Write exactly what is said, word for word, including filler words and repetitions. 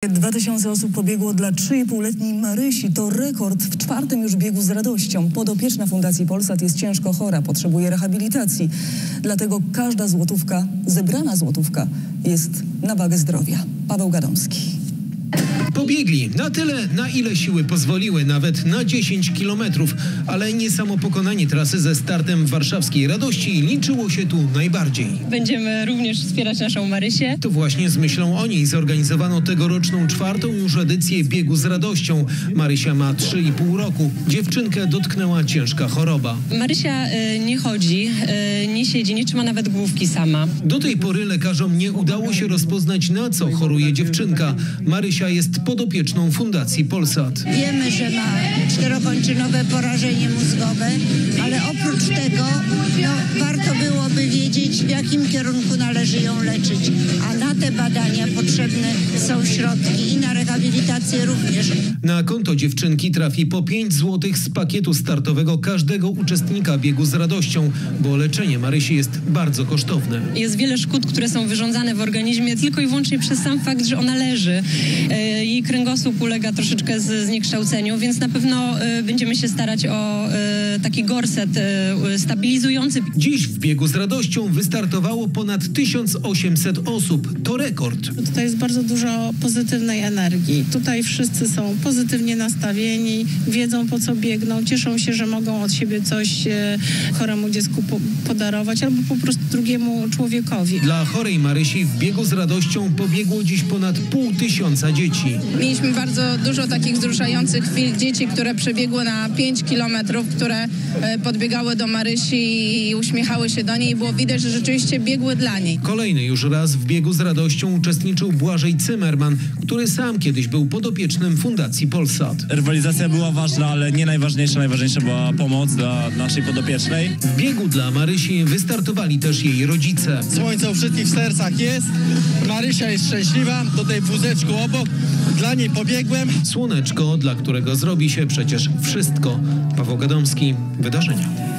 dwa tysiące osób pobiegło dla trzynastoletniej Marysi. To rekord w czwartym już biegu z radością. Podopieczna Fundacji Polsat jest ciężko chora, potrzebuje rehabilitacji. Dlatego każda złotówka, zebrana złotówka jest na wagę zdrowia. Paweł Gadomski. Pobiegli na tyle, na ile siły pozwoliły, nawet na dziesięć kilometrów, ale nie samo pokonanie trasy ze startem w warszawskiej Radości liczyło się tu najbardziej. Będziemy również wspierać naszą Marysię. To właśnie z myślą o niej zorganizowano tegoroczną czwartą już edycję biegu z radością. Marysia ma trzy i pół roku. Dziewczynkę dotknęła ciężka choroba. Marysia y, nie chodzi, y, nie siedzi, nie trzyma nawet główki sama. Do tej pory lekarzom nie udało się rozpoznać, na co choruje dziewczynka. Marysia jest podopieczną Fundacji Polsat. Wiemy, że ma czterokończynowe porażenie mózgowe, ale oprócz tego no, warto byłoby wiedzieć, w jakim kierunku należy ją leczyć. A na te badania potrzebne są środki i na rehabilitację również. Na konto dziewczynki trafi po pięć złotych z pakietu startowego każdego uczestnika biegu z radością, bo leczenie Marysi jest bardzo kosztowne. Jest wiele szkód, które są wyrządzane w organizmie tylko i wyłącznie przez sam fakt, że ona leży. Jej kręgosłup ulega troszeczkę zniekształceniu, więc na pewno y, będziemy się starać o y, taki gorset y, stabilizujący. Dziś w biegu z radością wystartowało ponad tysiąc osiemset osób. To rekord. Tutaj jest bardzo dużo pozytywnej energii. Tutaj wszyscy są pozytywnie nastawieni, wiedzą, po co biegną, cieszą się, że mogą od siebie coś e, choremu dziecku po, podarować albo po prostu drugiemu człowiekowi. Dla chorej Marysi w biegu z radością pobiegło dziś ponad pół tysiąca dzieci. Mieliśmy bardzo dużo takich wzruszających chwil dzieci, które przebiegły na pięć kilometrów, które podbiegały do Marysi i uśmiechały się do niej i było widać, że rzeczywiście biegły dla niej. Kolejny już raz w biegu z radością uczestniczył Błażej Cymerman, który sam kiedyś był podopiecznym Fundacji Polsat. Rywalizacja była ważna, ale nie najważniejsza. Najważniejsza była pomoc dla naszej podopiecznej. W biegu dla Marysi wystartowali też jej rodzice. Słońce u wszystkich w sercach jest. Marysia jest szczęśliwa. Tutaj w wózeczku obok. Dla niej pobiegłem. Słoneczko, dla którego zrobi się przecież wszystko. Paweł Gadomski, Wydarzenia.